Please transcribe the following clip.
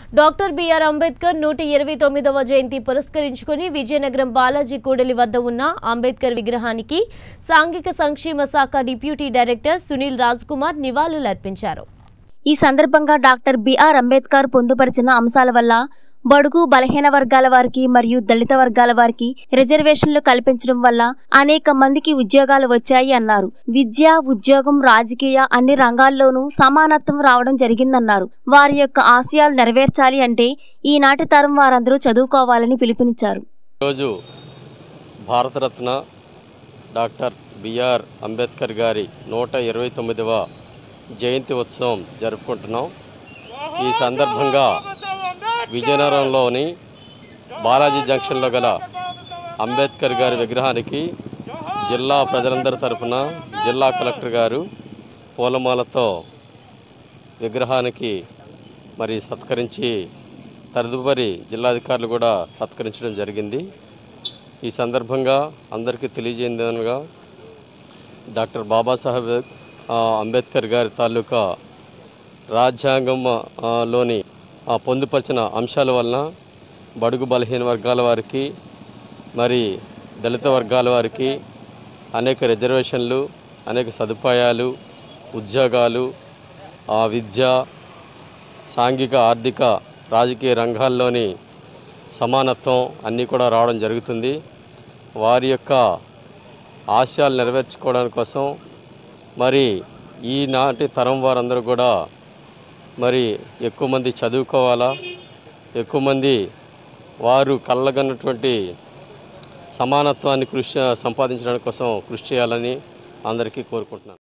Doctor B R Ambedkar 129వ జయంతి పురస్కరించుకుని విజయనగరం బాలాజీ కూడలి వద్ద ఉన్న అంబేద్కర్ విగ్రహానికి సాంఘిక సంక్షేమ శాఖ డిప్యూటీ డైరెక్టర్ సునీల్ రాజ్కుమార్ నివాళులర్పించారు. ఈ సందర్భంగా డాక్టర్ బిఆర్ అంబేద్కర్ పొందుపరిచిన అంశాల వల్ల బడుగు బలహీన వర్గాల వారికి మరియు దళిత వర్గాల వారికి రిజర్వేషన్లు కల్పించడం వల్ల అనేక మందికి ఉద్యోగాలు వచ్చాయి అన్నారు. విద్య, ఉద్యోగం, రాజకీయ అన్ని రంగాల్లోనూ సమానత్వం రావడం జరిగిందన్నారు. వారి యొక్క ఆశయాలు నెరవేర్చాలి అంటే ఈనాటి తరం వారందరూ చదువుకోవాలని పిలుపునిచ్చారు. ఈరోజు భారతరత్న డాక్టర్ బిఆర్ అంబేద్కర్ గారి 129వ జయంతి ఉత్సవం జరుపుకుంటున్నాం. ఈ సందర్భంగా విజయనగరంలోని బాలాజీ జంక్షన్లో గల అంబేద్కర్ గారి విగ్రహానికి జిల్లా ప్రజలందరి తరఫున జిల్లా కలెక్టర్ గారు పూలమాలతో విగ్రహానికి సత్కరించి తదుపరి జిల్లాధికారులు కూడా సత్కరించడం జరిగింది. ఈ సందర్భంగా అందరికీ తెలియజేయగా డాక్టర్ బాబాసాహెబ్ అంబేద్కర్ గారి తాలూకా రాజ్యాంగంలోని పొందుపరిచిన అంశాల వలన బడుగు బలహీన వర్గాల వారికి దళిత వర్గాల వారికి అనేక రిజర్వేషన్లు, అనేక సదుపాయాలు, ఉద్యోగాలు, విద్య, సాంఘిక, ఆర్థిక, రాజకీయ రంగాల్లోని సమానత్వం అన్నీ కూడా రావడం జరుగుతుంది. వారి యొక్క ఆశయాలు నెరవేర్చుకోవడానికి కోసం ఈనాటి తరం వారందరూ కూడా ఎక్కువ మంది చదువుకోవాలా, ఎక్కువ మంది వారు కళ్ళగన్నటువంటి సమానత్వాన్ని సంపాదించడానికి కోసం కృషి చేయాలని అందరికీ కోరుకుంటున్నాను.